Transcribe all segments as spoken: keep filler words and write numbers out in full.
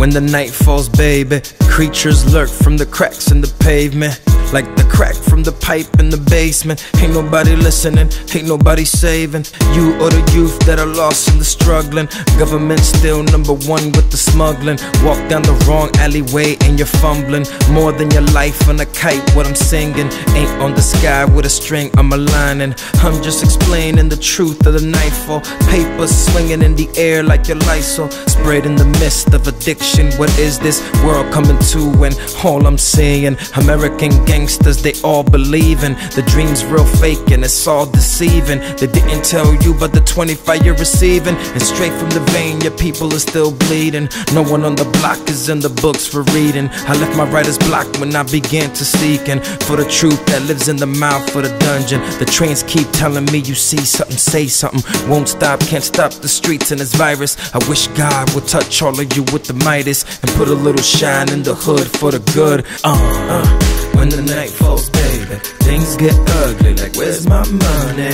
when the night falls, baby, creatures lurk from the cracks in the pavement, like the crack from the pipe in the basement. Ain't nobody listening, ain't nobody saving you or the youth that are lost in the struggling. Government still number one with the smuggling. Walk down the wrong alleyway and you're fumbling. More than your life on a kite, what I'm singing ain't on the sky with a string I'm aligning. I'm just explaining the truth of the nightfall. Papers swinging in the air like your Lysol, sprayed in the mist of addiction. What is this world coming to? And all I'm seeing, American gangsters, they all believing the dream's real fake and it's all deceiving. They didn't tell you but the twenty-five you're receiving, and straight from the vein your people are still bleeding. No one on the block is in the books for reading. I left my writer's block when I began to seeking for the truth that lives in the mouth of the dungeon. The trains keep telling me you see something, say something. Won't stop, can't stop the streets and this virus. I wish God would touch all of you with the Midas and put a little shine in the hood for the good. Uh, uh. When the night falls, baby, things get ugly like where's my money?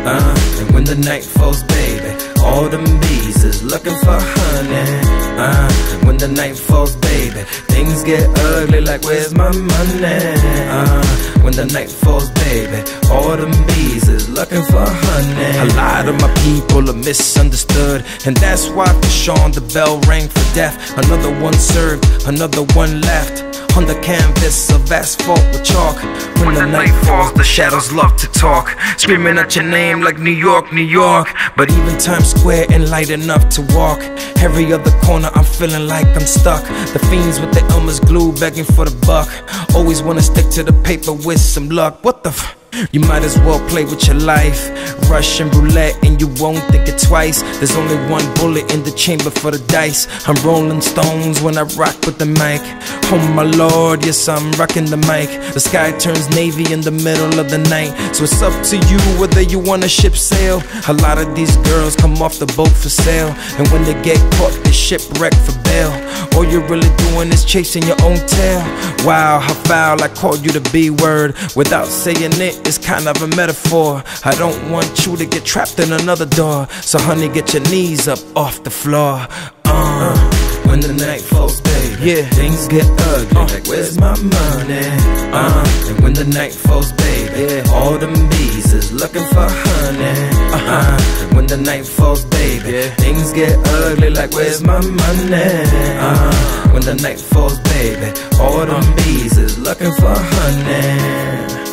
Uh, and when the night falls, baby, all them bees is looking for honey. Uh, and when the night falls, baby, things get ugly like where's my money? Uh, when the night falls, baby, all them bees is looking for honey. A lot of my people are misunderstood, and that's why for Sean the bell rang for death. Another one served, another one left on the canvas of asphalt with chalk. When the night falls, the shadows love to talk, screaming at your name like New York, New York. But even Times Square ain't light enough to walk. Every other corner I'm feeling like I'm stuck. The fiends with the Elmer's glue begging for the buck. Always wanna stick to the paper with some luck. What the f? You might as well play with your life. Russian roulette and you won't think it twice. There's only one bullet in the chamber for the dice. I'm rolling stones when I rock with the mic. Oh my lord, yes I'm rocking the mic. The sky turns navy in the middle of the night. So it's up to you whether you want a ship sail. A lot of these girls come off the boat for sale, and when they get caught they shipwreck for bail. All you're really doing is chasing your own tail. Wow, how foul, I called you the B word. Without saying it, it's kind of a metaphor. I don't want you to get trapped in another door. So honey, get your knees up off the floor. uh, When the night falls, baby, yeah, things get ugly uh, like where's my money? uh, And when the night falls, baby, yeah, all them bees is looking for honey. uh, And when the night falls, baby, yeah, things get ugly like where's my money? uh, When the night falls, baby, all them bees is looking for honey.